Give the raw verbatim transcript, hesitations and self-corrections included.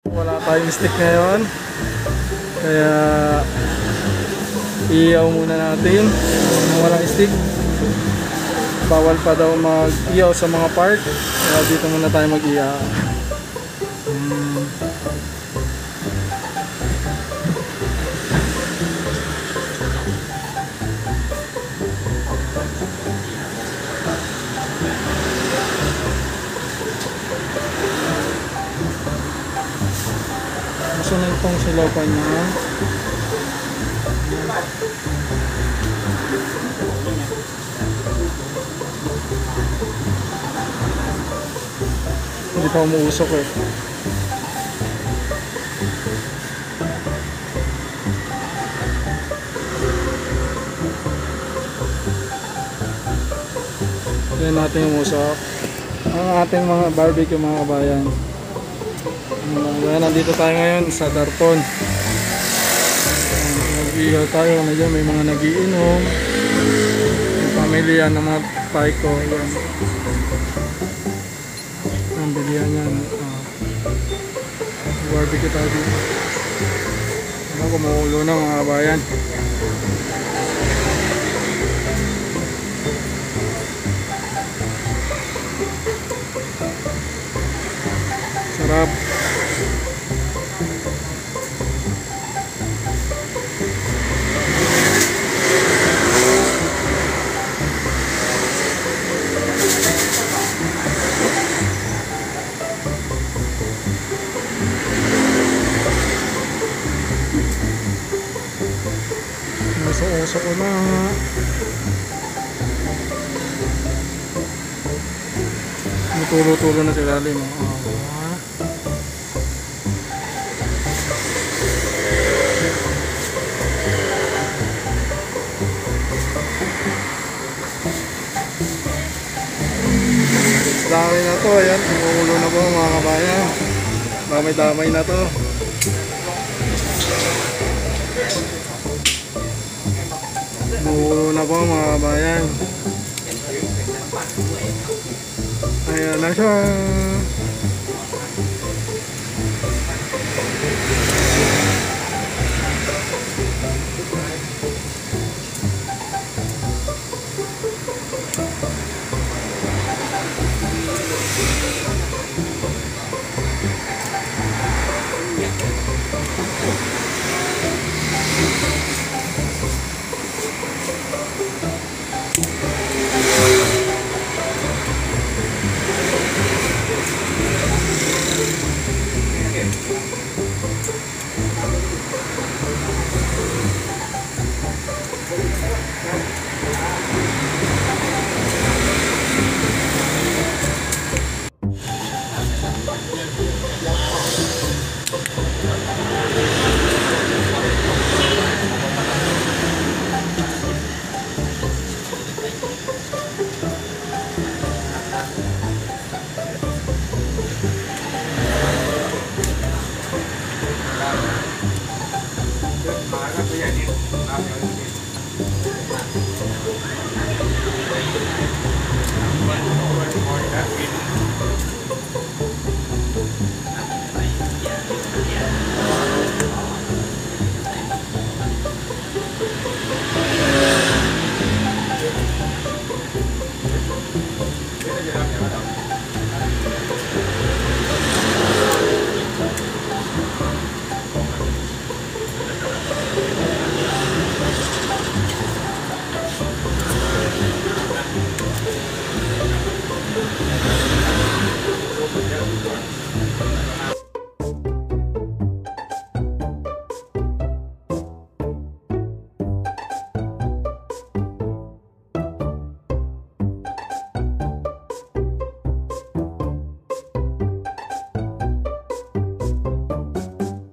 Wala tayong stick ngayon, kaya iiyaw muna natin kung walang stick. Bawal pa daw mag-iyaw sa mga park, kaya dito muna tayo mag-iyaw. hmm. Gusto na itong silapan niya. Hindi pa umuusok eh. Yan natin umusok ang ating mga barbecue mga kabayan. Kaya nandito tayo ngayon sa Darpon. Nag-iihaw tayo. Medyo may mga nagiinom. Yung pamilya ng mga paiko. Yan. Ang bilihan yan. Uh, barbecue tayo dito. Ano, kumuulo na mga kabayan. Sarap. Nasa-uso ko na. Tulo-tulo na sila lalim. Oh. Dami na to, ayan, umuulo na po mga kabayan. Damay-damay na to. Umuulo na po mga kabayan. Ayan na siya.